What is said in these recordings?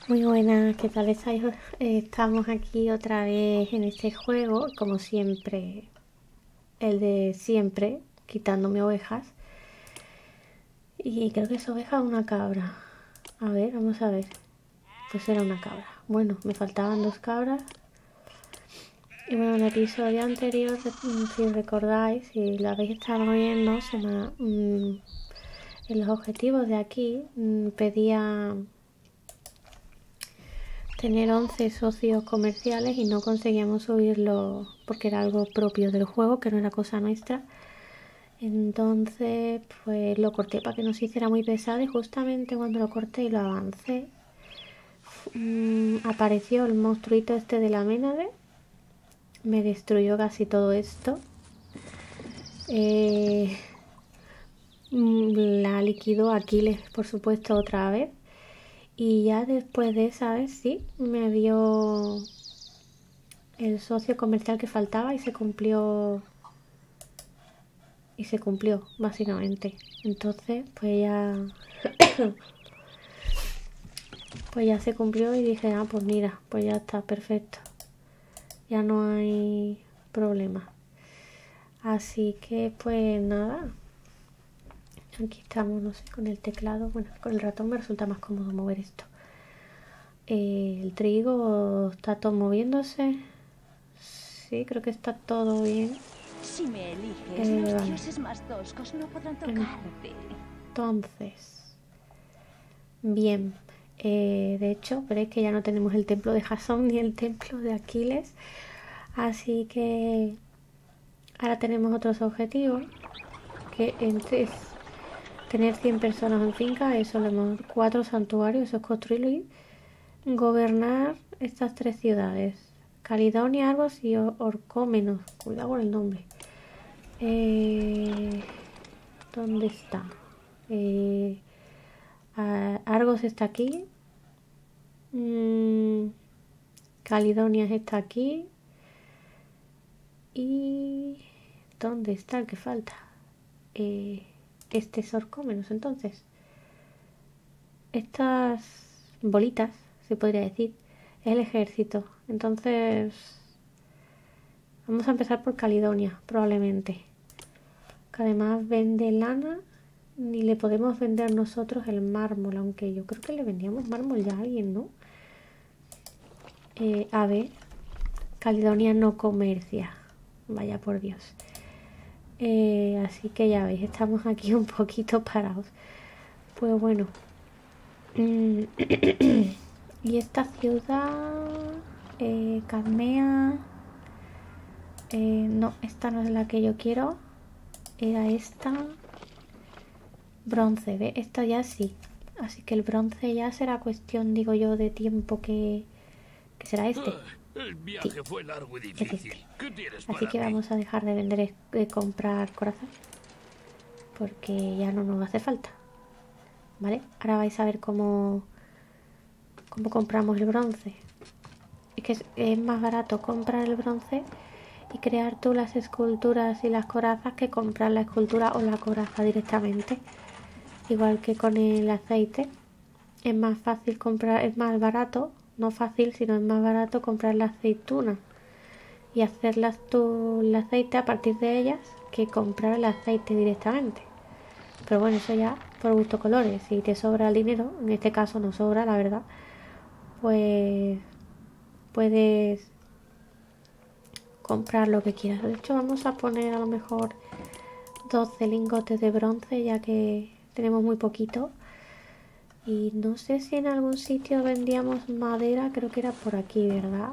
Muy buenas, ¿qué tal estáis? Estamos aquí otra vez en este juego, como siempre, el de siempre, quitándome ovejas. Y creo que es oveja o una cabra. A ver, vamos a ver. Pues era una cabra. Bueno, me faltaban dos cabras. Y bueno, en el episodio anterior, si recordáis, si lo habéis estado viendo, en los objetivos de aquí pedía tener 11 socios comerciales y no conseguíamos subirlo porque era algo propio del juego, que no era cosa nuestra. Entonces pues lo corté para que no se hiciera muy pesado, y justamente cuando lo corté y lo avancé, apareció el monstruito este de la Ménade. Me destruyó casi todo esto. La liquidó Aquiles, por supuesto, otra vez. Y ya después de esa vez sí, me dio el socio comercial que faltaba y se cumplió. Y se cumplió, básicamente. Entonces, pues ya se cumplió y dije, pues mira, pues ya está, perfecto. Ya no hay problema. Así que, pues nada. Aquí estamos, no sé, con el teclado. Bueno, con el ratón me resulta más cómodo mover esto. El trigo está todo moviéndose. Sí, creo que está todo bien. Si me eliges, los dioses más toscos no podrán tocarte. Entonces, bien. De hecho, veréis que ya no tenemos el templo de Jasón ni el templo de Aquiles. Así que ahora tenemos otros objetivos. Que es tener 100 personas en finca, eso le hemos 4 santuarios, eso es construirlo, y gobernar estas 3 ciudades. Calidonia, Argos y Orcómenos. Cuidado con el nombre. ¿Dónde está? Argos está aquí. Calidonia está aquí. ¿Y dónde está el que falta? Este es Orcómenos. Entonces, estas bolitas, se podría decir, es el ejército. Entonces, vamos a empezar por Calidonia, probablemente. Que además vende lana. Ni le podemos vender nosotros el mármol, aunque yo creo que le vendíamos mármol ya a alguien, ¿no? A ver, Caledonia no comercia, vaya por Dios. Así que ya veis, estamos aquí un poquito parados. Pues bueno. Y esta ciudad, Cadmea, no, esta no es la que yo quiero. Era esta. Bronce, ¿ve? Esta ya sí. Así que el bronce ya será cuestión, digo yo, de tiempo que será este. El viaje sí, fue largo y difícil. ¿Qué tienes para Así que vamos a dejar de vender, de comprar corazón, porque ya no nos hace falta. ¿Vale? Ahora vais a ver cómo compramos el bronce. Es que es más barato comprar el bronce y crear tú las esculturas y las corazas que comprar la escultura o la coraza directamente. Igual que con el aceite, es más fácil comprar, es más barato, no fácil, sino es más barato comprar la aceituna y hacerlas tú el aceite a partir de ellas que comprar el aceite directamente. Pero bueno, eso ya por gusto colores. Si te sobra el dinero, en este caso no sobra, la verdad, pues puedes comprar lo que quieras. De hecho, vamos a poner a lo mejor 12 lingotes de bronce, ya que tenemos muy poquito. Y no sé si en algún sitio vendíamos madera, creo que era por aquí, ¿verdad?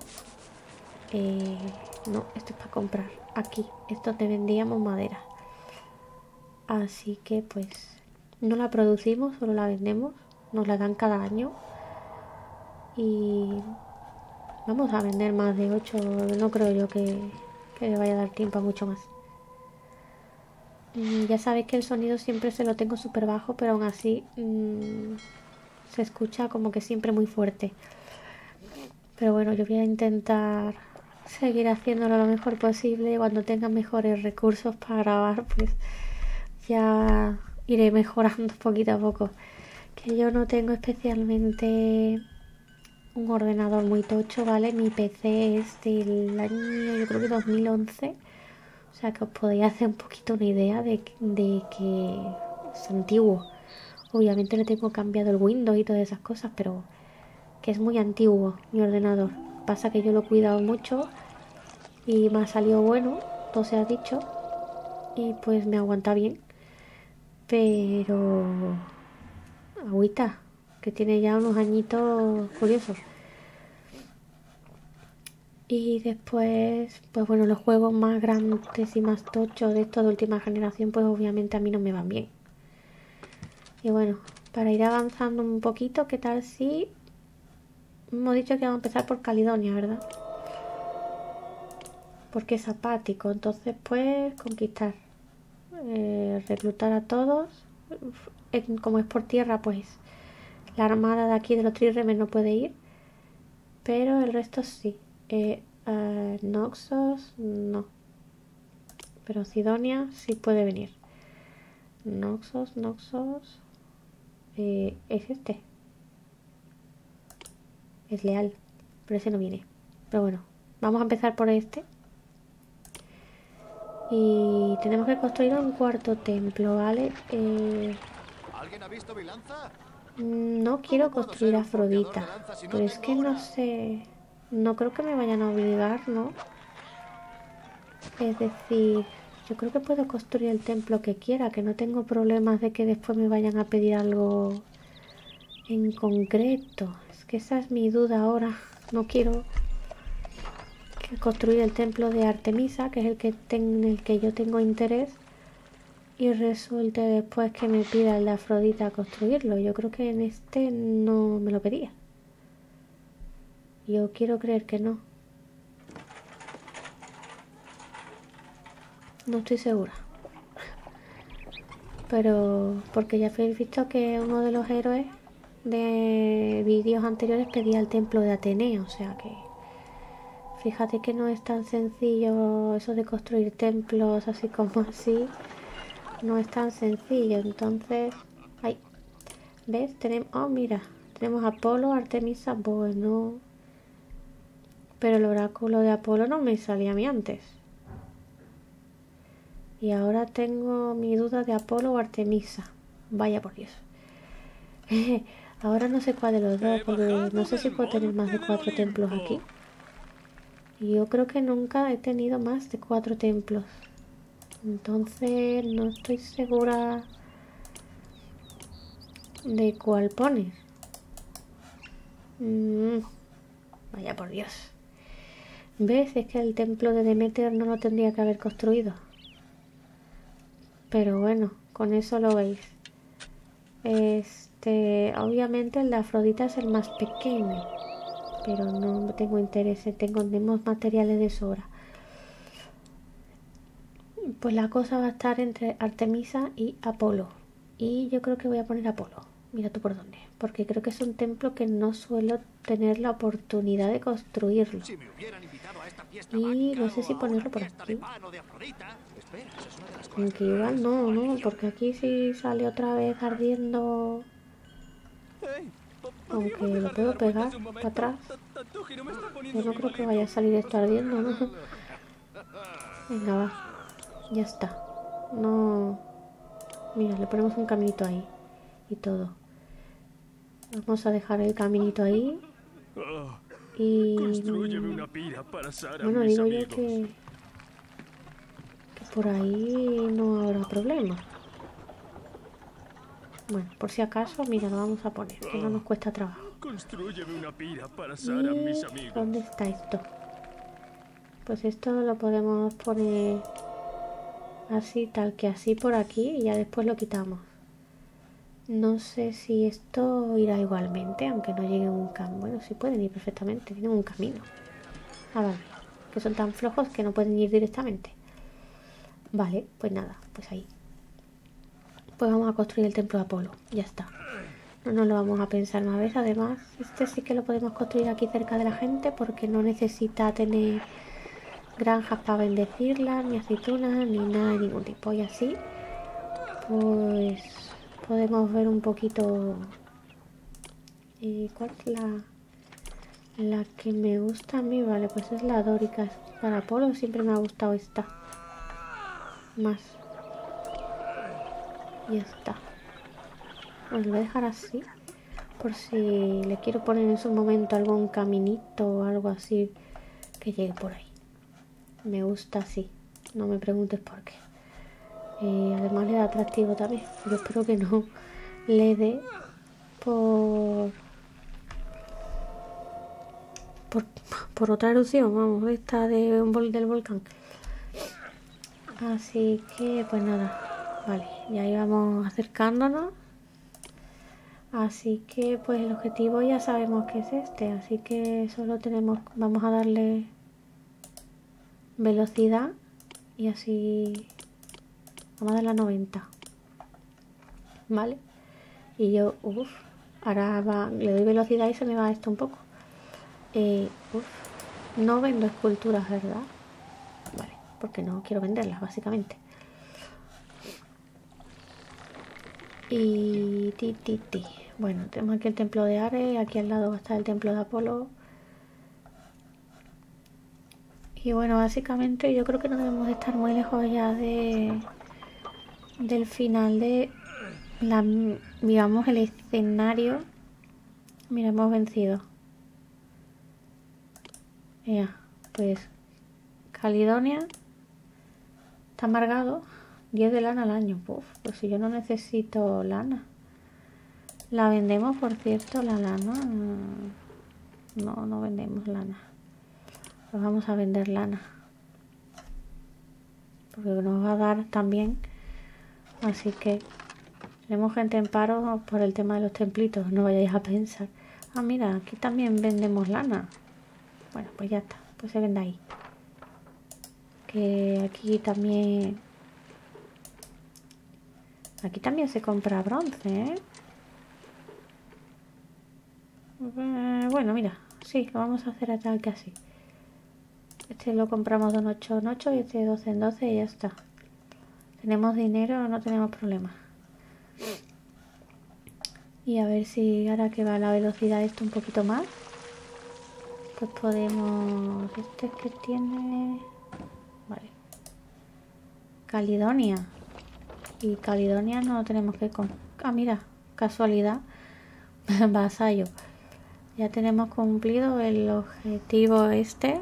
No, esto es para comprar. Aquí, esto te vendíamos madera. Así que pues no la producimos, solo la vendemos. Nos la dan cada año. Y vamos a vender más de 8. No creo yo que le vaya a dar tiempo a mucho más. Ya sabéis que el sonido siempre se lo tengo súper bajo, pero aún así se escucha como que siempre muy fuerte. Pero bueno, yo voy a intentar seguir haciéndolo lo mejor posible. Y cuando tenga mejores recursos para grabar, pues ya iré mejorando poquito a poco. Que yo no tengo especialmente un ordenador muy tocho, ¿vale? Mi PC es del año, yo creo que 2011. O sea que os podéis hacer un poquito una idea de que es antiguo. Obviamente le tengo cambiado el Windows y todas esas cosas, pero que es muy antiguo mi ordenador. Pasa que yo lo he cuidado mucho y me ha salido bueno, todo se ha dicho, y pues me aguanta bien. Pero agüita, que tiene ya unos añitos curiosos. Y después, pues bueno, los juegos más grandes y más tochos de estos de última generación, pues obviamente a mí no me van bien. Y bueno, para ir avanzando un poquito, ¿qué tal si hemos dicho que vamos a empezar por Caledonia, ¿verdad? Porque es apático, entonces pues conquistar, reclutar a todos. Como es por tierra, pues la armada de aquí de los Trirremes no puede ir, pero el resto sí. Noxos no, pero Sidonia sí puede venir. Noxos es este, es leal, pero ese no viene. Pero bueno, vamos a empezar por este. Y tenemos que construir un cuarto templo, ¿vale? ¿Alguien ha visto mi lanza? No quiero construir Afrodita, pero es que no sé, no creo que me vayan a obligar, ¿no? Es decir, yo creo que puedo construir el templo que quiera, que no tengo problemas de que después me vayan a pedir algo en concreto. Es que esa es mi duda ahora. No quiero construir el templo de Artemisa, que es en el que yo tengo interés, y resulte después que me pida el de Afrodita construirlo. Yo creo que en este no me lo pedía. Yo quiero creer que no. No estoy segura. Pero porque ya habéis visto que uno de los héroes de vídeos anteriores pedía el templo de Atenea, o sea que fíjate que no es tan sencillo eso de construir templos así como así. No es tan sencillo, entonces... ¡Ay! ¿Ves? Tenemos... Oh, mira. Tenemos Apolo, Artemisa, bueno... Pero el oráculo de Apolo no me salía a mí antes. Y ahora tengo mi duda de Apolo o Artemisa. Vaya por Dios. Ahora no sé cuál de los dos, porque no sé si puedo tener más de 4 templos aquí. Y yo creo que nunca he tenido más de 4 templos. Entonces no estoy segura de cuál poner. Vaya por Dios. ¿Ves? Es que el templo de Demeter no lo tendría que haber construido. Pero bueno, con eso lo veis. Obviamente el de Afrodita es el más pequeño. Pero no tengo interés. Tenemos materiales de sobra. Pues la cosa va a estar entre Artemisa y Apolo. Y yo creo que voy a poner Apolo. Mira tú por dónde. Porque creo que es un templo que no suelo tener la oportunidad de construirlo. Y no sé si ponerlo por aquí. Aunque igual no. Porque aquí sí sale otra vez ardiendo. Aunque lo puedo pegar para atrás. Yo no creo que vaya a salir esto ardiendo, ¿no? Venga, va. Ya está. No. Mira, le ponemos un caminito ahí. Y todo. Vamos a dejar el caminito ahí. Y... bueno, digo yo que por ahí no habrá problema. Bueno, por si acaso, mira, lo vamos a poner, que no nos cuesta trabajo. ¿Y dónde está esto? Pues esto lo podemos poner así, tal que así por aquí, y ya después lo quitamos. No sé si esto irá igualmente, aunque no llegue un camino. Bueno, sí pueden ir perfectamente, tienen un camino. Ah, vale, que son tan flojos que no pueden ir directamente. Vale, pues nada, pues ahí. Pues vamos a construir el templo de Apolo, ya está. No nos lo vamos a pensar más veces. Además, este sí que lo podemos construir aquí cerca de la gente, porque no necesita tener granjas para bendecirlas, ni aceitunas, ni nada de ningún tipo. Y así, pues podemos ver un poquito cuál es La que me gusta a mí, vale, pues es la dórica. Para Apolo siempre me ha gustado esta. Más. Y ya está. Os lo voy a dejar así. Por si le quiero poner en su momento algún caminito o algo así que llegue por ahí. Me gusta así. No me preguntes por qué. Además le da atractivo también. Yo espero que no le dé por otra erupción, vamos, esta del volcán. Así que pues nada, vale, ya íbamos acercándonos. Así que pues el objetivo ya sabemos que es este, así que solo vamos a darle velocidad y así vamos a darle a 90, vale. Y yo, ahora le doy velocidad y se me va esto un poco. No vendo esculturas, ¿verdad? Vale, porque no quiero venderlas, básicamente. Y bueno, tenemos aquí el templo de Ares, aquí al lado va a estar el templo de Apolo. Y bueno, básicamente yo creo que no debemos estar muy lejos ya del final de digamos, el escenario. Mira, hemos vencido. Ya, pues Caledonia está amargado. 10 de lana al año. Pues si yo no necesito lana. La vendemos, por cierto, la lana. No vendemos lana. Pues vamos a vender lana. Porque nos va a dar también. Así que tenemos gente en paro por el tema de los templitos. No vayáis a pensar. Ah, mira, aquí también vendemos lana. Bueno, pues ya está. Pues se vende ahí. Que aquí también se compra bronce, ¿eh? Bueno, mira, sí, lo vamos a hacer tal que así. Este lo compramos de un 8 en 8 y este de 12 en 12 y ya está. Tenemos dinero, no tenemos problema. Y a ver si ahora que va la velocidad esto un poquito más, pues podemos... Este que tiene... Vale. Caledonia. Y Caledonia no tenemos que... Ah, mira, casualidad. Vasallo. Ya tenemos cumplido el objetivo este.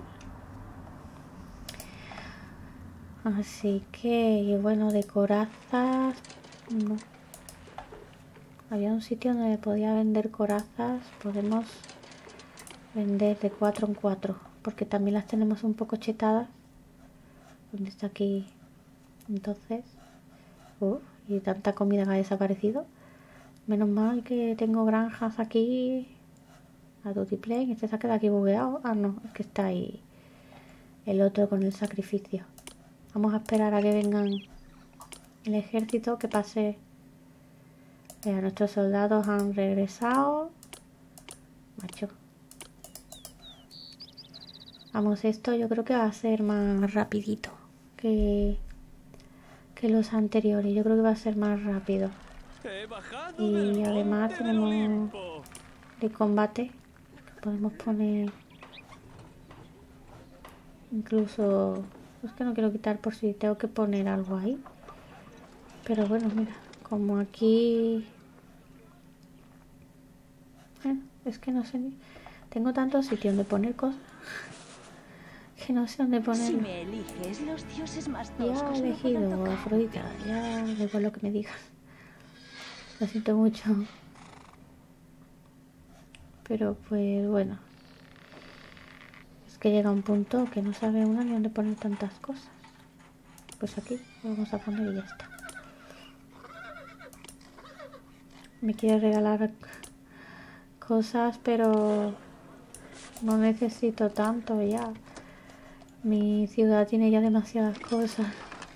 Así que, y bueno, de corazas... No. Había un sitio donde podía vender corazas. Podemos vender de 4 en 4. Porque también las tenemos un poco chetadas. ¿Dónde está aquí? Entonces... y tanta comida que ha desaparecido. Menos mal que tengo granjas aquí. A Dutiplane. Este se ha quedado aquí bugueado. Ah, no, es que está ahí el otro con el sacrificio. Vamos a esperar a que vengan el ejército, que pase. Nuestros soldados han regresado. Macho. Vamos, esto yo creo que va a ser más rapidito que los anteriores. Yo creo que va a ser más rápido. Y además tenemos de combate. Podemos poner incluso... Es que no quiero quitar por si tengo que poner algo ahí. Pero bueno, mira, como aquí... es que no sé ni... Tengo tantos sitios donde poner cosas que no sé dónde ponerlo. Si me eliges, los dioses más Ya he elegido a Afrodita. Ya da igual lo que me digas. Lo siento mucho. Pero pues bueno. Es que llega un punto que no sabe uno ni dónde poner tantas cosas. Pues aquí lo vamos a poner y ya está. Me quiere regalar cosas, pero no necesito tanto ya. Mi ciudad tiene ya demasiadas cosas.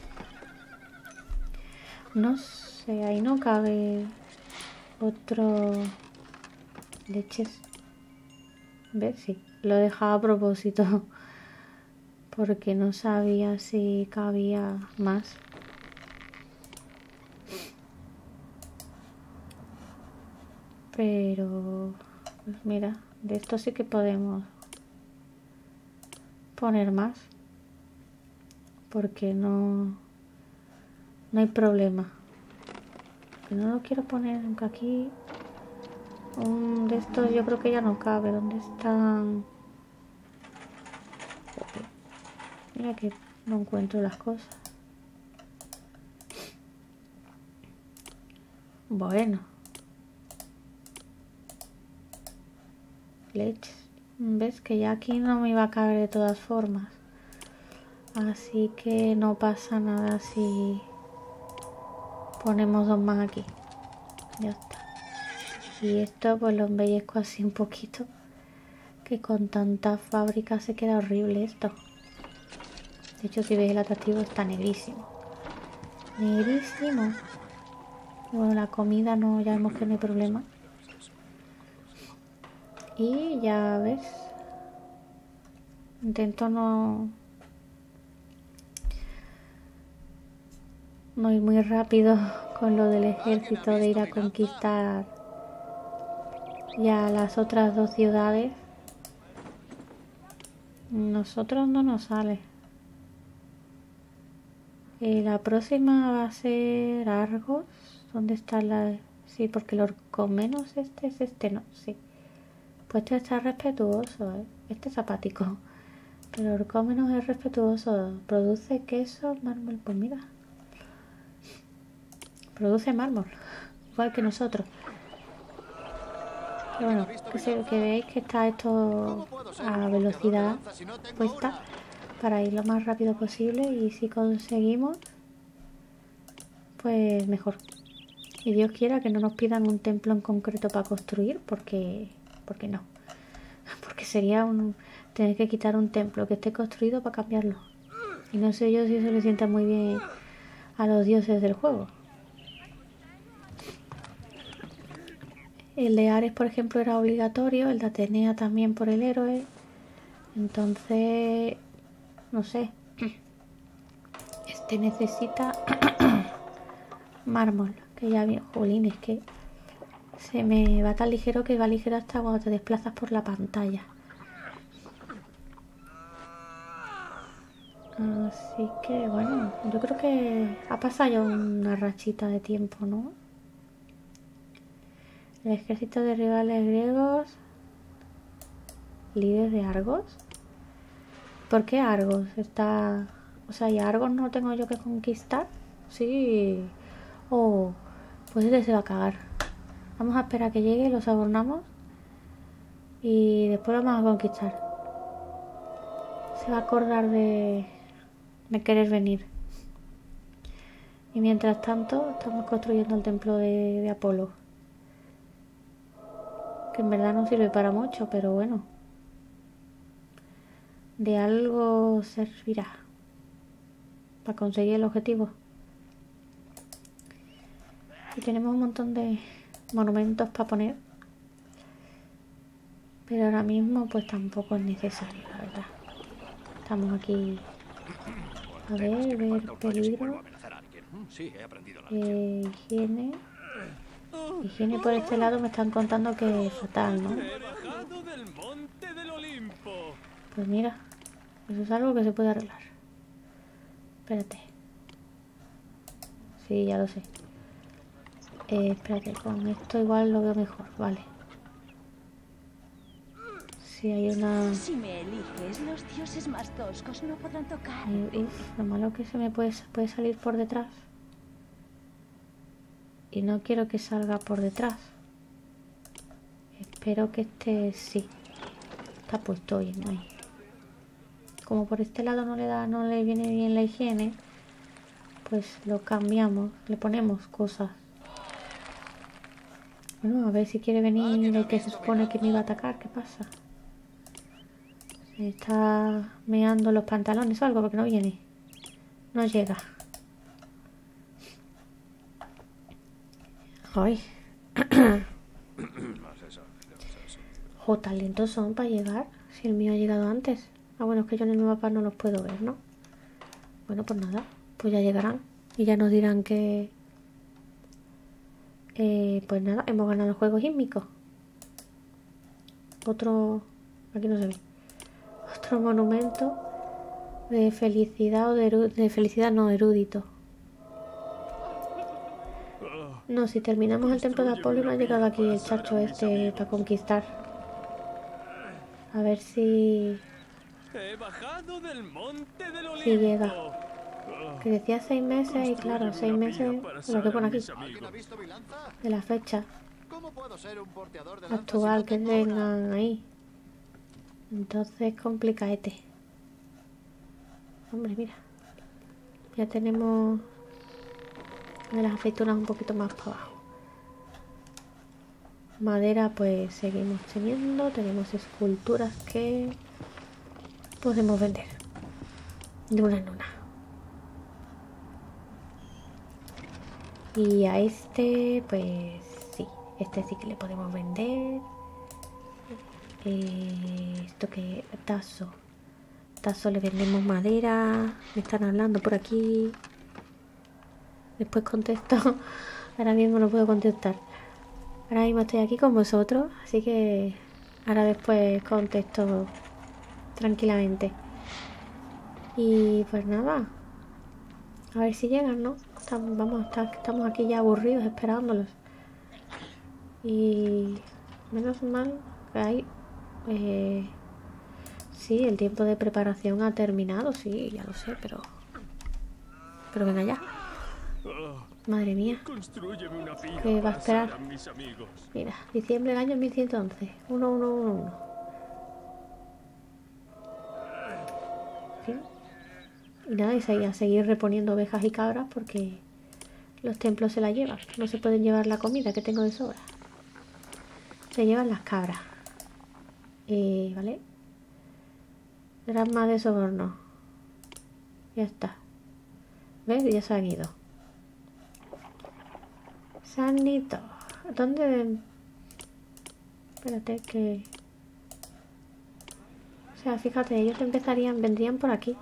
No sé, ahí no cabe otro... Leches. ¿Ves? Sí, lo he dejado a propósito. Porque no sabía si cabía más. Pero... Pues mira, de esto sí que podemos poner más. Porque no hay problema. Que no lo quiero poner, aunque aquí un de estos yo creo que ya no cabe. ¿Dónde están? Mira que no encuentro las cosas. Bueno. Leche. ¿Ves? Que ya aquí no me iba a caber de todas formas. Así que no pasa nada si ponemos dos más aquí. Ya está. Y esto pues lo embellezco así un poquito. Que con tanta fábrica se queda horrible esto. De hecho, si veis el atractivo está negrísimo. Negrísimo. Bueno, la comida no, ya vemos que no hay problema. Y ya ves. Intento no ir muy rápido con lo del ejército de ir a conquistar ya las otras dos ciudades. Nosotros no nos sale. La próxima va a ser Argos. ¿Dónde está la...? Sí, porque el Orcomenos este es este, no, sí. Pues este está respetuoso, ¿eh? Este es apático. Pero el Orcomenos es respetuoso. Produce queso, mármol, pues mira. Produce mármol, igual que nosotros. Pero bueno, que veáis que está esto a velocidad puesta para ir lo más rápido posible, y si conseguimos, pues mejor. Y Dios quiera que no nos pidan un templo en concreto para construir, porque no. Porque sería tener que quitar un templo que esté construido para cambiarlo. Y no sé yo si eso le sienta muy bien a los dioses del juego. El de Ares, por ejemplo, era obligatorio, el de Atenea también por el héroe. Entonces, no sé. Este necesita mármol, que ya bien, jolín, es que se me va tan ligero que va ligero hasta cuando te desplazas por la pantalla. Así que bueno, yo creo que ha pasado ya una rachita de tiempo, ¿no? El ejército de rivales griegos. Líder de Argos. ¿Por qué Argos? Está... O sea, ¿y Argos no tengo yo que conquistar? Sí. Oh, pues este se va a cagar. Vamos a esperar a que llegue, lo sobornamos. Y después lo vamos a conquistar. Se va a acordar de querer venir. Y mientras tanto, estamos construyendo el templo de Apolo. Que en verdad no sirve para mucho, pero bueno. De algo servirá. Para conseguir el objetivo. Y tenemos un montón de monumentos para poner. Pero ahora mismo pues tampoco es necesario, la verdad. Estamos aquí. A ver peligro. Higiene. Higiene por este lado me están contando que es fatal, ¿no? Pues mira, eso es algo que se puede arreglar. Espérate. Sí, ya lo sé. Espérate, con esto igual lo veo mejor, vale. Si hay una... Si me eliges, los dioses más toscos no podrán tocar. Lo malo que se me puede salir por detrás. Y no quiero que salga por detrás. Espero que este sí. Está puesto bien ahí. Como por este lado no le viene bien la higiene, pues lo cambiamos, le ponemos cosas. Bueno, a ver si quiere venir el que se supone que me iba a atacar. ¿Qué pasa? Se está meando los pantalones o algo porque no viene. No llega. Ay. Tan lentos son para llegar. Si el mío ha llegado antes. Ah, bueno, es que yo en el mapa no los puedo ver, ¿no? Bueno, pues nada. Pues ya llegarán. Y ya nos dirán que... pues nada, hemos ganado el juego sísmico. Otro... Aquí no se ve. Otro monumento de felicidad o de felicidad, no, erudito. No, si terminamos el templo de Apolo no ha llegado aquí el chacho este para conquistar. A ver si... He bajado del monte del Olimpo. Si llega. Que decía 6 meses y claro, 6 meses lo que pone aquí. ¿Alguien ha visto Vilanza? De la fecha ¿Cómo puedo ser un porteador de lanza actual si que no tengo una? tengan ahí. Entonces complicaete. Hombre, mira. Ya tenemos de las aceitunas un poquito más para abajo. Madera pues seguimos teniendo. Tenemos esculturas que podemos vender de una en una. Y a este pues sí, este sí que le podemos vender. Esto que... Tazo le vendemos madera. Me están hablando por aquí. Después contesto. Ahora mismo no puedo contestar. Ahora mismo estoy aquí con vosotros. Así que ahora después contesto tranquilamente. Y pues nada. A ver si llegan, ¿no? Estamos aquí ya aburridos esperándolos. Y menos mal que hay... sí, el tiempo de preparación ha terminado, sí, ya lo sé, pero venga ya. Madre mía. Construyeme una pira ¿Qué va a para esperar? asar a mis amigos. Mira, diciembre del año 1111. 1111. ¿Sí? Y nada, y a seguir reponiendo ovejas y cabras porque los templos se la llevan. No se pueden llevar la comida que tengo de sobra. Se llevan las cabras. ¿Vale? Drama de soborno. Ya está. ¿Ves? Ya se han ido. Sanito. ¿Dónde? Espérate que... O sea, fíjate, ellos vendrían por aquí.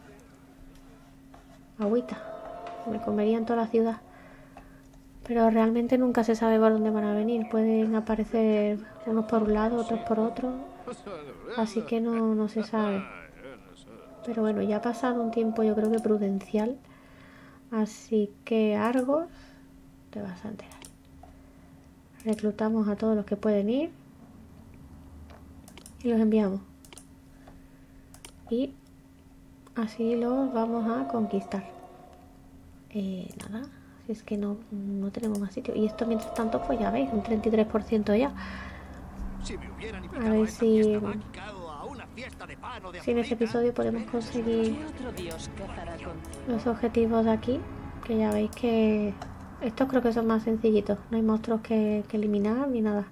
Agüita. Me comerían toda la ciudad. Pero realmente nunca se sabe por dónde van a venir. Pueden aparecer unos por un lado, otros por otro. Así que no se sabe. Pero bueno, ya ha pasado un tiempo yo creo que prudencial. Así que Argos, te vas a enterar. Reclutamos a todos los que pueden ir. Y los enviamos. Y así los vamos a conquistar. Nada. Si es que no tenemos más sitio. Y esto mientras tanto, pues ya veis, un 33% ya. A ver si en este episodio podemos conseguir los objetivos de aquí. Que ya veis que estos creo que son más sencillitos. No hay monstruos que eliminar ni nada.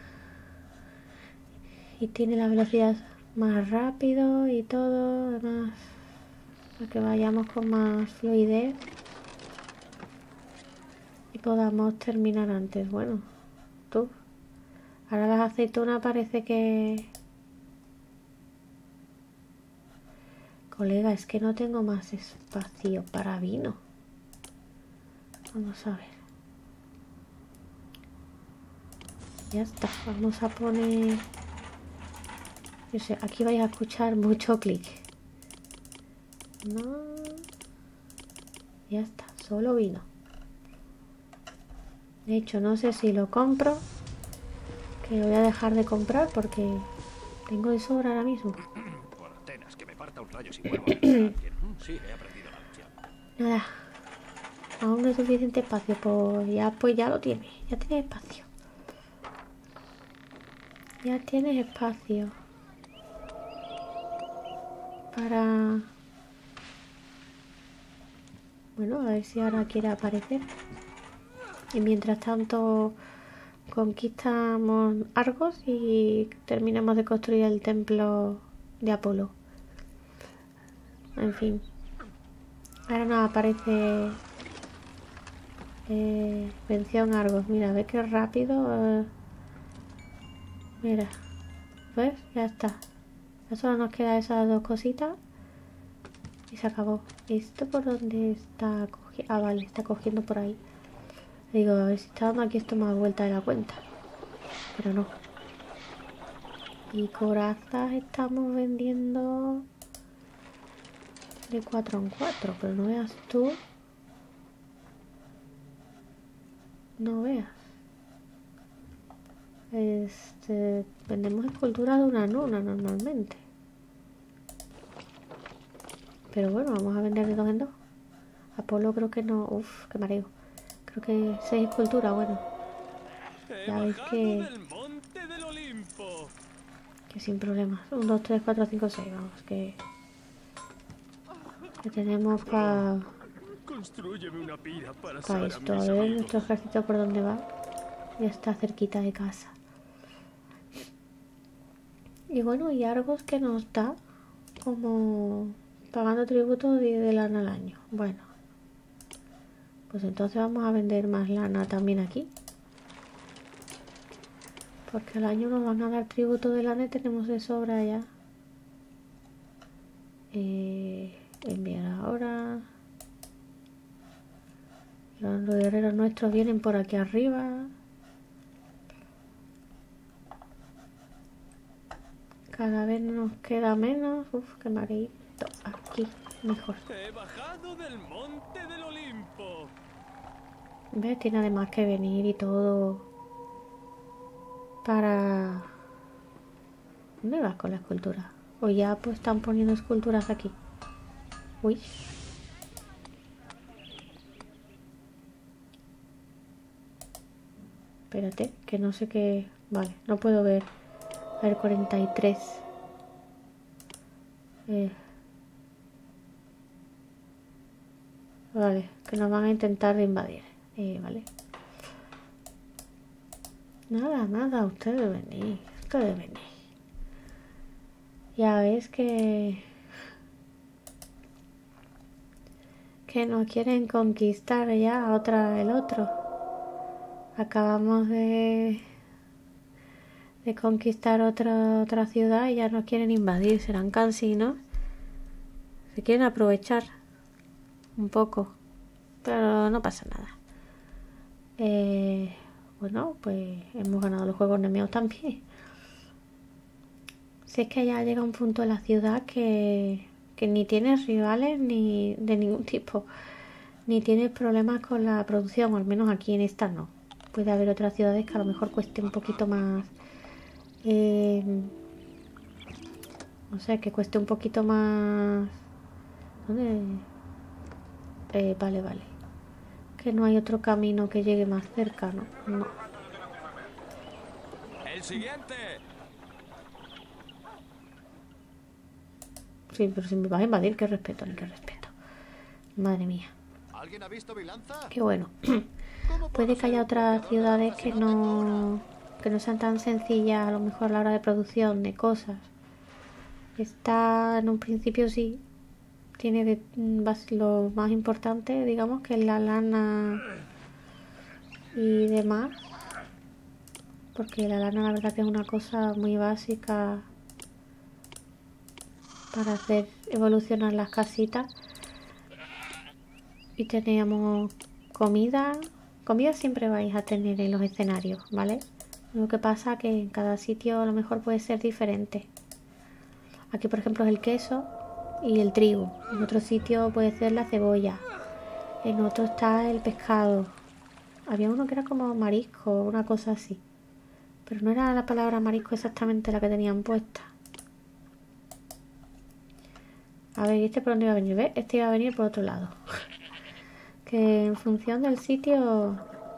Y tiene la velocidad más rápido y todo. Además, para que vayamos con más fluidez y podamos terminar antes. Bueno, tú. Ahora las aceitunas parece que... Colega, es que no tengo más espacio para vino. Vamos a ver. Ya está. Vamos a poner... Yo sé, aquí vais a escuchar mucho clic. No. Ya está. Solo vino. De hecho, no sé si lo compro. Que lo voy a dejar de comprar porque tengo de sobra ahora mismo. Por Atenas, que me parta un rayo si vuelvo a alguien. Sí, he aprendido la lección. Nada. Aún no hay suficiente espacio. Pues ya lo tienes. Ya tienes espacio. Ya tienes espacio. Para... Bueno, a ver si ahora quiere aparecer. Y mientras tanto conquistamos Argos y terminamos de construir el templo de Apolo. En fin. Ahora nos aparece mención Argos. Mira, ve qué rápido. Mira. ¿Ves? Ya está. Ya solo nos quedan esas dos cositas. Y se acabó. ¿Esto por dónde está cogiendo? Ah, vale, está cogiendo por ahí. Digo, a ver si está dando aquí esto más vuelta de la cuenta. Pero no. Y corazas estamos vendiendo de 4 en 4, pero no veas tú. No veas. Vendemos esculturas de una luna normalmente. Pero bueno, vamos a vender de 2 en 2. Apolo creo que no. Uf, qué mareo. Creo que 6 esculturas, bueno. Ya veis que sin problemas. 1, 2, 3, 4, 5, 6. Vamos, que tenemos para esto. A ver nuestro ejército por dónde va. Ya está cerquita de casa. Y bueno, y Argos que nos da como pagando tributo de lana al año. Bueno, pues entonces vamos a vender más lana también aquí. Porque al año nos van a dar tributo de lana y tenemos de sobra ya. Enviar ahora. Los guerreros nuestros vienen por aquí arriba. Cada vez nos queda menos. Uf, qué mareito. Aquí, mejor. He bajado del monte del Olimpo. ¿Ves? Tiene además que venir y todo. Para... ¿Dónde vas con la escultura? O ya pues están poniendo esculturas aquí. Uy. Espérate, que no sé qué... Vale, no puedo ver. A ver, 43. Vale, que nos van a intentar invadir. Vale. Nada, ustedes venís. Ya ves que nos quieren conquistar ya el otro. Acabamos de conquistar otra ciudad y ya nos quieren invadir. Serán cansinos. Se quieren aprovechar un poco, pero no pasa nada. Bueno, pues hemos ganado los juegos Nemeos también. Si es que ya llega un punto en la ciudad que ni tienes rivales ni de ningún tipo, ni tienes problemas con la producción, o al menos aquí en esta no. Puede haber otras ciudades que a lo mejor cueste un poquito más, no sé, que cueste un poquito más. ¿Dónde? Vale. Que no hay otro camino que llegue más cerca, ¿no? No. El siguiente. Sí, pero si me vas a invadir, qué respeto. Madre mía. ¿Alguien ha visto mi lanza? Qué bueno. Puede que haya otras ciudades que no sean tan sencillas, a lo mejor a la hora de producción de cosas. Esta en un principio sí tiene lo más importante, digamos, que es la lana y demás, porque la lana la verdad que es una cosa muy básica para hacer evolucionar las casitas. Y teníamos comida siempre vais a tener en los escenarios, ¿vale? Lo que pasa que en cada sitio a lo mejor puede ser diferente. Aquí por ejemplo es el queso y el trigo. En otro sitio puede ser la cebolla. En otro está el pescado. Había uno que era como marisco, una cosa así. Pero no era la palabra marisco exactamente la que tenían puesta. A ver, ¿y este por dónde iba a venir? ¿Ves? Este iba a venir por otro lado. Que en función del sitio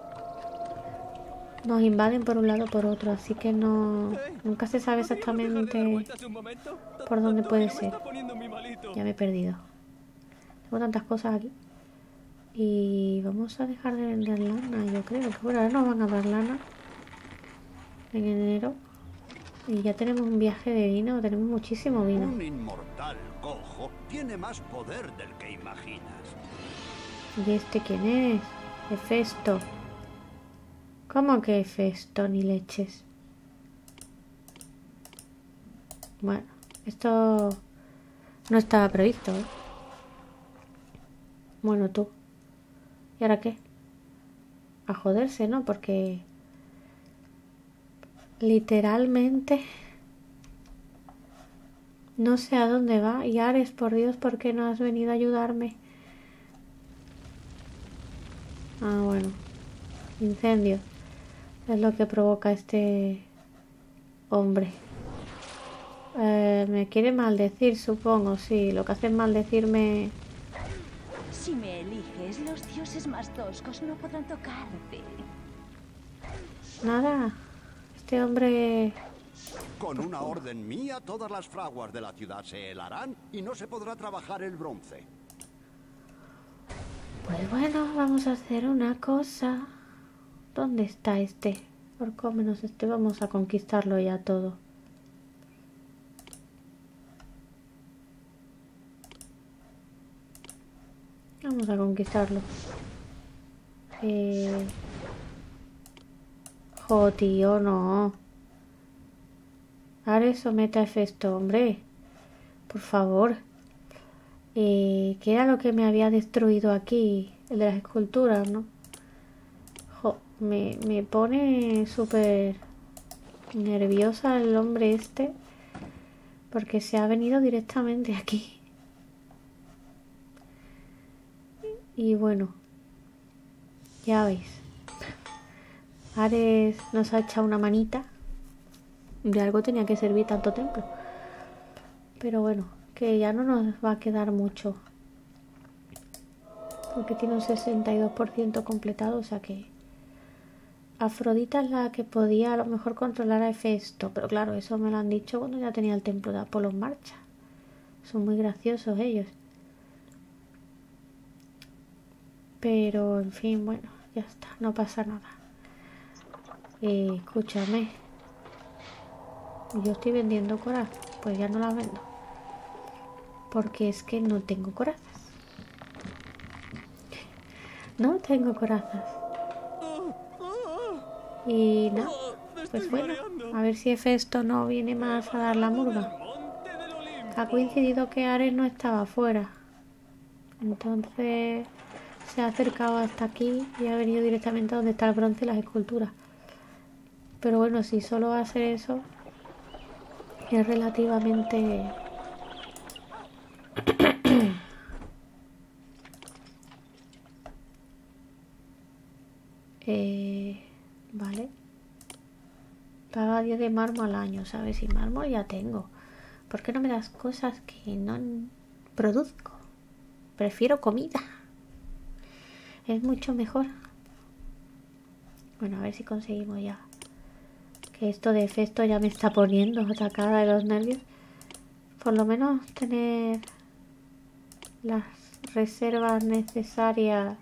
nos invaden por un lado o por otro. Así que nunca se sabe exactamente por dónde puede ser. Ya me he perdido. Tengo tantas cosas aquí. Y vamos a dejar de vender lana, yo creo. Que bueno, ahora nos van a dar lana en enero. Y ya tenemos un viaje de vino, tenemos muchísimo vino. Un inmortal cojo tiene más poder del que imaginas. ¿Y este quién es? Hefesto. ¿Cómo que Hefesto ni leches? Bueno, esto no estaba previsto, ¿eh? Bueno, tú. ¿Y ahora qué? A joderse, ¿no? Porque literalmente No sé a dónde va. Y Ares, por Dios, ¿por qué no has venido a ayudarme? Ah, bueno. Incendio. Es lo que provoca este hombre. Me quiere maldecir, supongo. Sí, lo que hace es maldecirme. Si me eliges, los dioses más toscos no podrán tocarte. Nada. Este hombre... Con una orden mía, todas las fraguas de la ciudad se helarán y no se podrá trabajar el bronce. Pues bueno, vamos a hacer una cosa. ¿Dónde está este? Por lo menos este vamos a conquistarlo ya todo. Vamos a conquistarlo. Jo, tío, no. Ares, somete a Hefesto, hombre. Por favor. ¿Qué era lo que me había destruido aquí? El de las esculturas, ¿no? Jo, me pone súper nerviosa el hombre este. Porque se ha venido directamente aquí. Y bueno, ya veis. Ares nos ha echado una manita. De algo tenía que servir tanto templo. Pero bueno, que ya no nos va a quedar mucho. Porque tiene un 62% completado, o sea que... Afrodita es la que podía a lo mejor controlar a Hefesto. Pero claro, eso me lo han dicho cuando ya tenía el templo de Apolo en marcha. Son muy graciosos ellos. Pero, en fin, bueno, ya está, no pasa nada. Escúchame. Yo estoy vendiendo corazas, pues ya no las vendo. Porque es que no tengo corazas. No tengo corazas. Y no, pues bueno, a ver si Hefesto no viene más a dar la murga. Ha coincidido que Ares no estaba afuera. Entonces... se ha acercado hasta aquí y ha venido directamente a donde está el bronce y las esculturas. Pero bueno, si solo va a hacer eso, es relativamente... vale. Paga 10 de mármol al año, ¿sabes? Y mármol ya tengo. ¿Por qué no me das cosas que no produzco? Prefiero comida. Es mucho mejor. Bueno, a ver si conseguimos ya. Que esto de Hefesto ya me está poniendo atacada de los nervios. Por lo menos tener las reservas necesarias.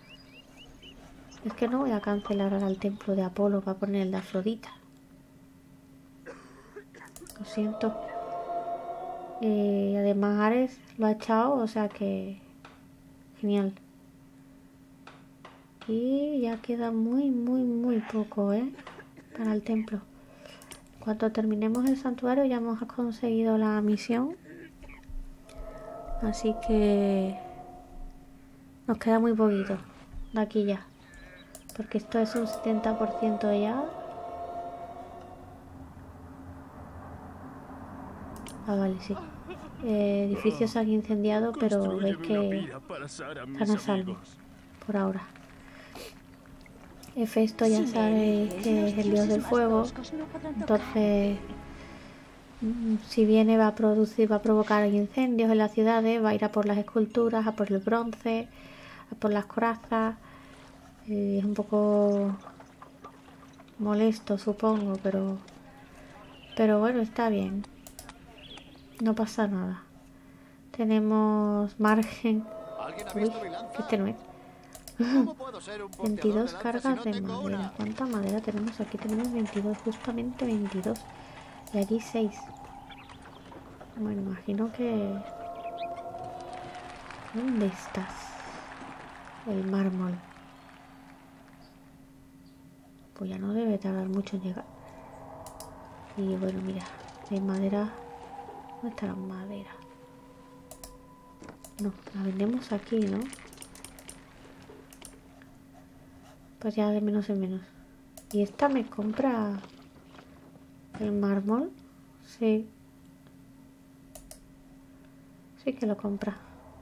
Es que no voy a cancelar ahora el templo de Apolo para poner el de Afrodita. Lo siento. Además Ares lo ha echado, o sea que... genial. Y ya queda muy poco, para el templo. Cuando terminemos el santuario ya hemos conseguido la misión. Así que nos queda muy poquito de aquí ya. Porque esto es un 70% ya. Ah, vale, sí. Edificios se han incendiado, pero veis que están a salvo por ahora. Hefesto ya sabéis que es el dios del fuego. Entonces, si viene va a provocar incendios en las ciudades, va a ir a por las esculturas, a por el bronce, a por las corazas. Es un poco molesto, supongo, pero bueno, está bien. No pasa nada. Tenemos margen. Uy, que este no es. 22 cargas de madera. ¿Cuánta madera tenemos aquí? Tenemos 22, justamente 22. Y aquí 6. Bueno, imagino que... ¿dónde estás? El mármol. Pues ya no debe tardar mucho en llegar. Y bueno, mira, de madera... ¿dónde está la madera? No, la vendemos aquí, ¿no? Pues ya de menos en menos. ¿Y esta me compra el mármol? Sí. sí que lo compra.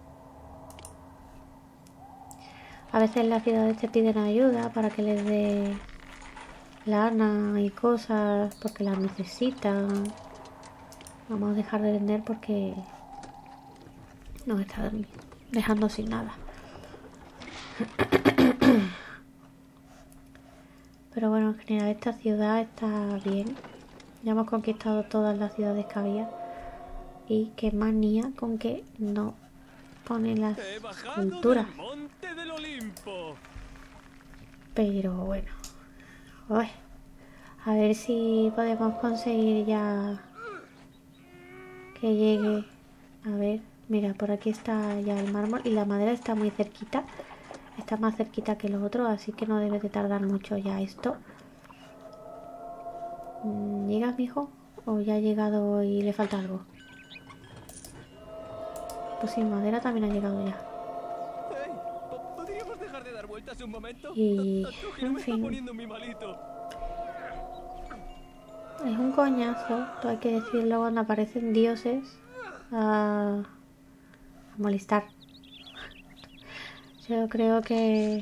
A veces en las ciudades te piden ayuda para que les dé lana y cosas porque las necesitan. Vamos a dejar de vender porque nos está dejando sin nada. Pero bueno, en general esta ciudad está bien. Ya hemos conquistado todas las ciudades que había. Y qué manía con que no ponen las culturas. Pero bueno. Uy. A ver si podemos conseguir ya que llegue. A ver, mira, por aquí está ya el mármol y la madera está muy cerquita. Está más cerquita que lo otro, así que no debe de tardar mucho ya esto. ¿Llegas, mijo? ¿O ya ha llegado y le falta algo? Pues sí, madera también ha llegado ya. ¿Podríamos dejar de dar vueltas un momento? Y, en fin, es un coñazo, todo hay que decirlo, cuando aparecen dioses a molestar. Yo creo que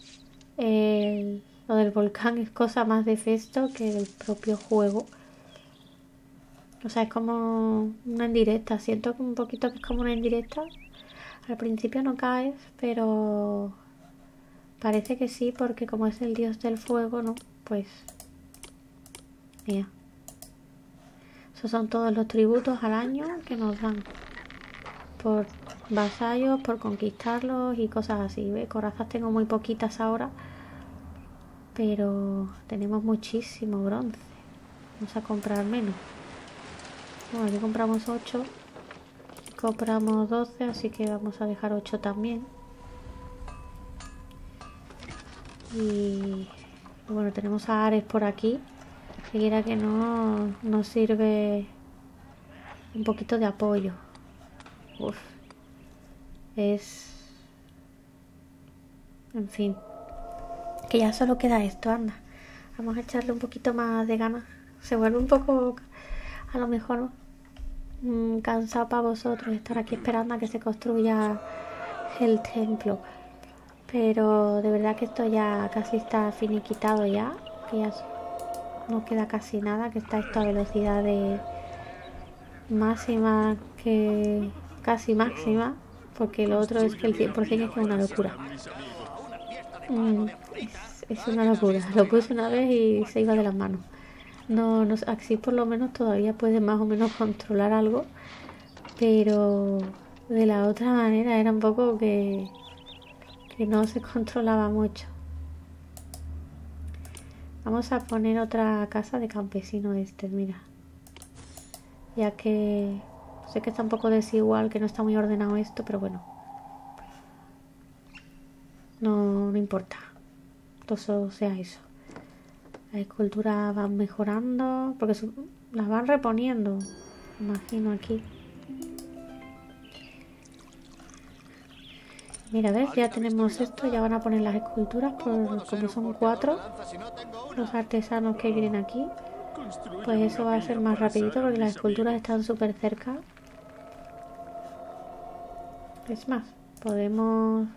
lo del volcán es cosa más de Festo que del propio juego. O sea, es como una indirecta. Siento un poquito que es como una indirecta. Al principio no caes, pero parece que sí, porque como es el dios del fuego, ¿no? Pues mira. Esos son todos los tributos al año que nos dan por vasallos, por conquistarlos y cosas así. ¿Ve? Corazas tengo muy poquitas ahora, pero tenemos muchísimo bronce. Vamos a comprar menos. Bueno, aquí compramos 8, compramos 12, así que vamos a dejar 8 también. Y bueno, tenemos a Ares por aquí, que quiera que no nos sirve un poquito de apoyo. Uf, es... En fin, que ya solo queda esto, anda. Vamos a echarle un poquito más de ganas. Se vuelve un poco, a lo mejor, cansado para vosotros estar aquí esperando a que se construya el templo. Pero de verdad que esto ya casi está finiquitado ya. Que ya no queda casi nada, que está esto a velocidad de máxima, que casi máxima, porque lo otro es que el 100% es que es una locura. Es una locura. Lo puse una vez y se iba de las manos. No, así por lo menos todavía puede más o menos controlar algo, pero de la otra manera era un poco que no se controlaba mucho. Vamos a poner otra casa de campesino mira. Ya que sé que está un poco desigual, que no está muy ordenado esto, pero bueno. No importa. Todo sea eso. Las esculturas van mejorando, porque las van reponiendo, imagino aquí. Mira, ¿ves? Ya tenemos esto, ya van a poner las esculturas, como son 4 los artesanos que vienen aquí. Pues eso va a ser más rapidito porque las esculturas están súper cerca. Es más, podemos...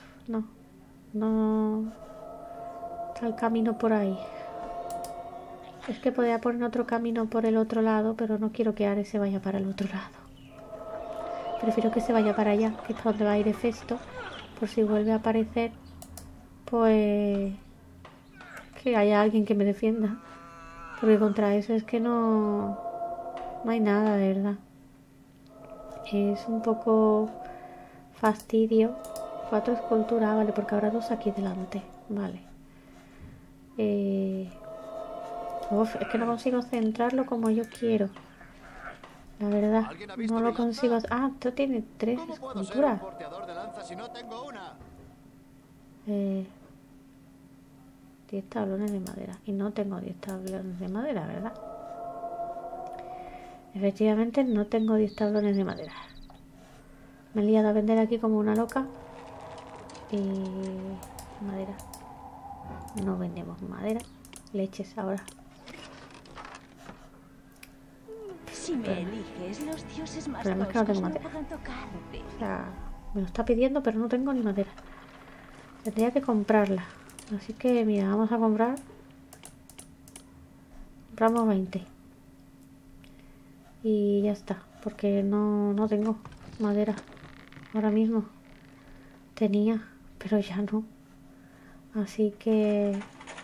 no está el camino por ahí. Es que podría poner otro camino por el otro lado, pero no quiero que Ares se vaya para el otro lado. Prefiero que se vaya para allá, que es donde va a ir Hefesto, por si vuelve a aparecer, pues que haya alguien que me defienda. Porque contra eso es que no hay nada, de verdad. Es un poco fastidio. 4 esculturas, vale, porque habrá 2 aquí delante, vale. Es que no consigo centrarlo como yo quiero. La verdad, no lo consigo. Ah, esto tiene 3 esculturas. 10 tablones de madera. Y no tengo 10 tablones de madera, ¿verdad? Efectivamente no tengo 10 tablones de madera. Me he liado a vender aquí como una loca. Y madera. No vendemos madera. Leches ahora. Si me eliges, los dioses más problema es que no tengo toscos no madera. podrán tocarte. O sea, me lo está pidiendo, pero no tengo ni madera. Tendría que comprarla. Así que, mira, vamos a comprar. Compramos 20. Y ya está. Porque no tengo madera. Ahora mismo. Tenía, pero ya no. Así que...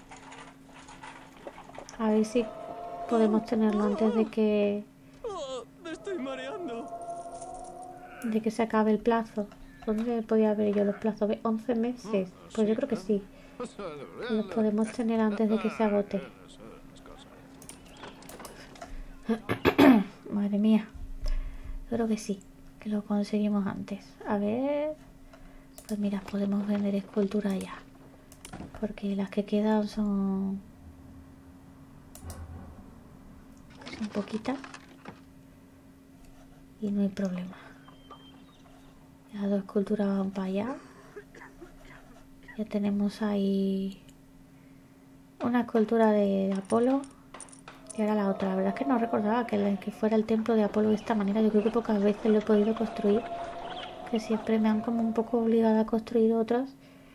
a ver si podemos tenerlo antes de que... Oh, me estoy mareando. de que se acabe el plazo. ¿Dónde podía ver yo los plazos? 11 meses. Pues yo creo que sí. Los podemos tener antes de que se agote. Madre mía. Yo creo que sí. Que lo conseguimos antes. A ver. Pues mira, podemos vender esculturas ya. Porque las que quedan son poquitas. Y no hay problema. Las dos esculturas van para allá. Ya tenemos ahí una escultura de Apolo. Y ahora la otra. La verdad es que no recordaba que fuera el templo de Apolo de esta manera. Yo creo que pocas veces lo he podido construir. Que siempre me han como un poco obligado a construir otros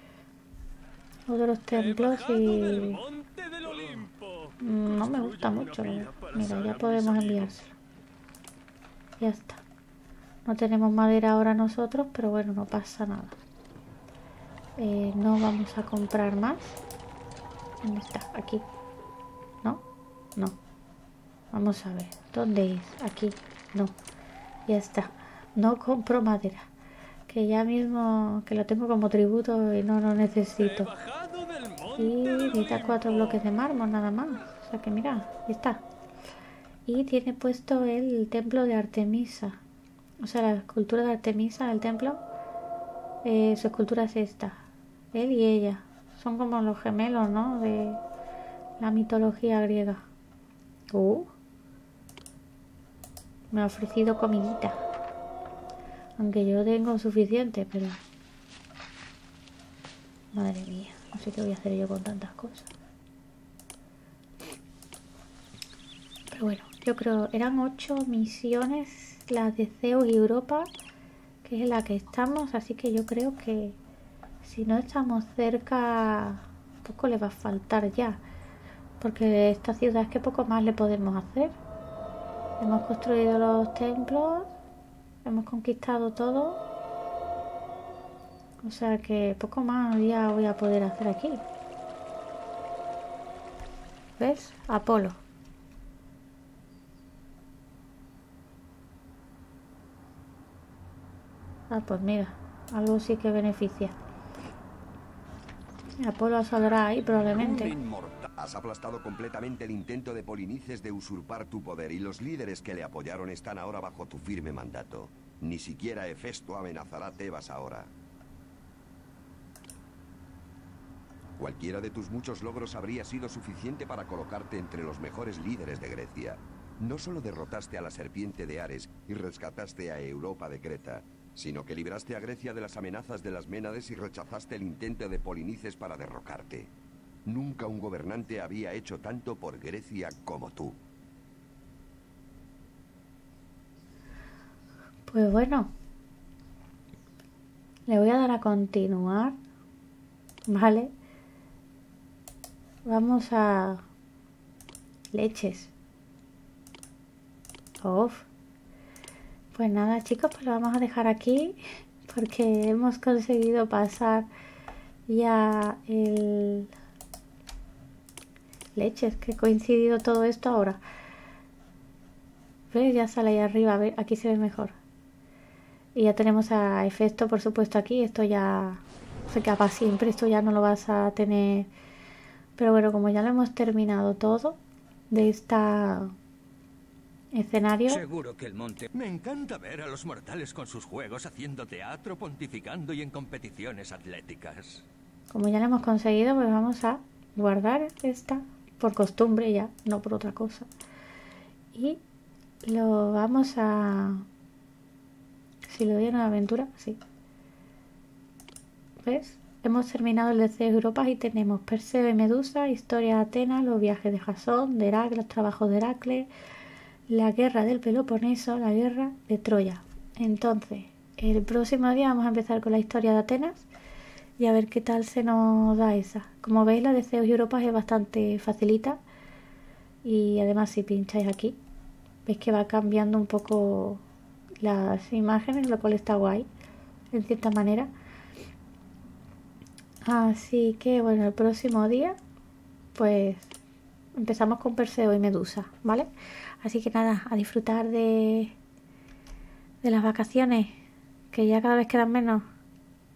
templos y no me gusta mucho. Mira, ya podemos enviárselo. Ya está. No tenemos madera ahora nosotros, pero bueno, no pasa nada. No vamos a comprar más. ¿Dónde está? Aquí. ¿No? No. Vamos a ver. ¿Dónde es? Aquí. No. Ya está. No compro madera. Que ya mismo que lo tengo como tributo y no lo necesito. Y necesita 4 bloques de mármol nada más. O sea que mira, ahí está. Y tiene puesto el templo de Artemisa. O sea, la escultura de Artemisa en el templo. Su escultura es esta. Él y ella. Son como los gemelos, ¿no? De la mitología griega. Me ha ofrecido comidita. Aunque yo tengo suficiente, pero... madre mía, no sé qué voy a hacer yo con tantas cosas. Pero bueno, yo creo... eran 8 misiones las de Zeus y Europa, que es la que estamos. Así que yo creo que si no estamos cerca, poco le va a faltar ya. Porque esta ciudad es que poco más le podemos hacer. Hemos construido los templos... hemos conquistado todo. O sea que poco más ya voy a poder hacer aquí. ¿Ves? Apolo. Ah, pues mira. Algo sí que beneficia. Apolo saldrá ahí probablemente. Has aplastado completamente el intento de Polinices de usurpar tu poder y los líderes que le apoyaron están ahora bajo tu firme mandato. Ni siquiera Hefesto amenazará Tebas ahora. Cualquiera de tus muchos logros habría sido suficiente para colocarte entre los mejores líderes de Grecia. No solo derrotaste a la serpiente de Ares y rescataste a Europa de Creta, sino que libraste a Grecia de las amenazas de las Ménades y rechazaste el intento de Polinices para derrocarte. Nunca un gobernante había hecho tanto por Grecia como tú. Pues bueno, le voy a dar a continuar, ¿vale? Vamos a... leches. Uf. Pues nada, chicos, pues lo vamos a dejar aquí porque hemos conseguido pasar ya el... leches, que ha coincidido todo esto ahora. ¿Ves? Ya sale ahí arriba, a ver, aquí se ve mejor. Y ya tenemos a Hefesto, por supuesto, aquí. Esto ya se queda para siempre, esto ya no lo vas a tener. Pero bueno, como ya lo hemos terminado todo de esta escenario. Seguro que el monte... Me encanta ver a los mortales con sus juegos haciendo teatro, pontificando y en competiciones atléticas. Como ya lo hemos conseguido, pues vamos a guardar esta por costumbre ya, no por otra cosa. Y lo vamos a... si le doy una aventura, sí. ¿Ves? Hemos terminado el de Zeus Europa y tenemos Perseo y Medusa, Historia de Atenas, los viajes de Jasón, de Heracles, los trabajos de Heracles, la guerra del Peloponeso, la guerra de Troya. Entonces, el próximo día vamos a empezar con la historia de Atenas y a ver qué tal se nos da esa. Como veis, la de Zeus y Europa es bastante facilita. Y además si pincháis aquí, veis que va cambiando un poco las imágenes, lo cual está guay, en cierta manera. Así que bueno, el próximo día, pues empezamos con Perseo y Medusa, ¿vale? Así que nada, a disfrutar de las vacaciones, que ya cada vez quedan menos.